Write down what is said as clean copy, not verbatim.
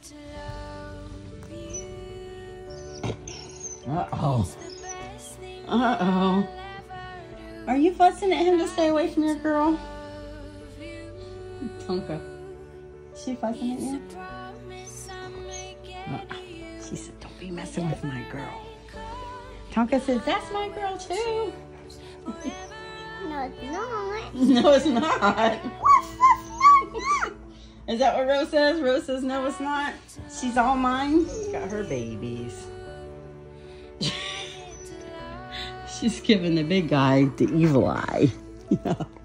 Uh-oh. Uh-oh. Are you fussing at him to stay away from your girl? Tonka. Is she fussing at you? She said, don't be messing with my girl. Tonka says, that's my girl too. No, it's not. No, it's not. Is that what Rose says? Rose says, no, it's not. She's all mine. She's got her babies. She's giving the big guy the evil eye. Yeah.